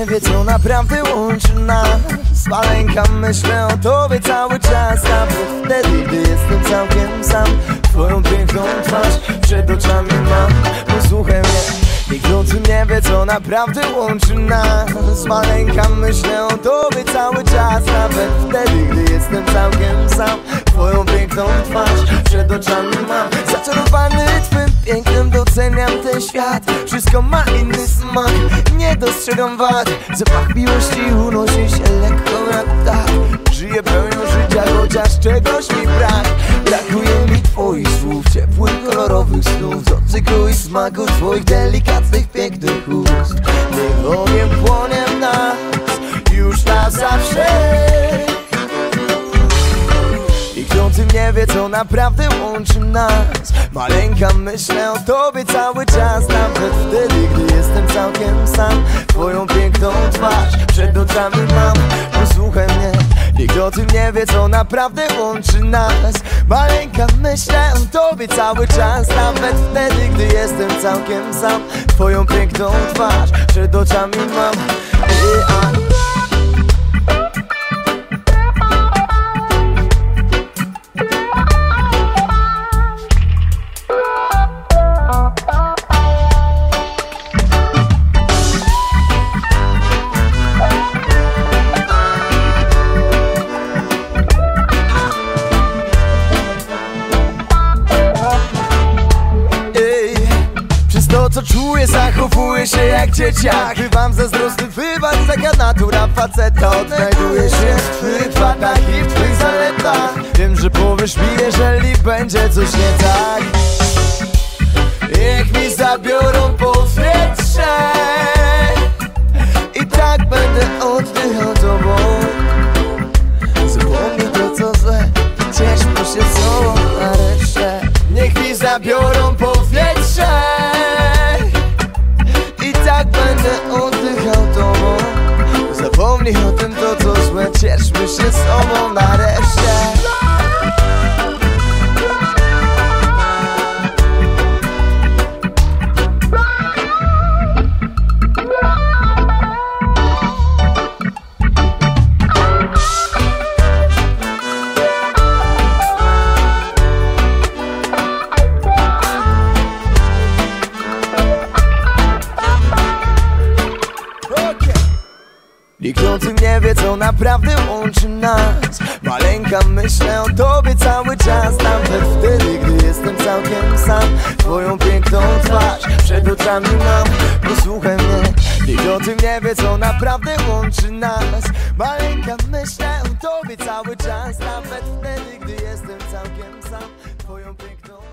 wie, co naprawdę łączy nas. Maleńka, myślę o tobie cały czas, nawet wtedy, gdy jestem całkiem sam. Twoją piękną twarz przed oczami mam. Posłuchaj mnie, nikt o tym nie wie, co naprawdę łączy nas. Maleńka, myślę o tobie cały czas, nawet wtedy, gdy jestem całkiem sam. Twoją piękną twarz przed oczami mam. Zaczarowany twym pięknem, doceniam ten świat. Wszystko ma inny smak, nie dostrzegam wad. Zapach miłości unosi się lekko jak ptak. Żyję pełnią życia, chociaż czegoś mi brak. Brakuje mi twoich słów, ciepłych, kolorowych snów, dotyku i smaku twoich delikatnych, pięknych ust. Niech ogiem płonie w nas, już na zawsze. I kto o tym nie wie, co naprawdę łączy nas. Maleńka, myślę o tobie cały czas, nawet wtedy, gdy jestem całkiem sam. Twoją piękną twarz przed oczami mam. Posłuchaj mnie, nikt o tym nie wie, co naprawdę łączy nas. Maleńka, myślę o tobie cały czas, nawet wtedy, gdy jestem całkiem sam. Twoją piękną twarz przed oczami mam. To, co czuję, zachowuję się jak dzieciak. Bywam zazdrosny, wybacz, taka natura faceta. Odnajduję się w twych wadach i w twych zaletach. Wiem, że powiesz mi, jeżeli będzie coś nie tak. Niech mi zabiorą powietrze, i tak będę oddychał tobą. Zapomnij to, co złe, cieszmy się sobą nareszcie. Niech mi zabiorą powietrze, tak będę oddychał tobą. Zapomnij o tym, to co złe, cieszmy się sobą nareszcie. Nikt o tym nie wie, co naprawdę łączy nas. Maleńka, myślę o tobie cały czas, nawet wtedy, gdy jestem całkiem sam. Twoją piękną twarz przed oczami mam. Posłuchaj mnie, nikt o tym nie wie, co naprawdę łączy nas. Maleńka, myślę o tobie cały czas, nawet wtedy, gdy jestem całkiem sam. Twoją piękną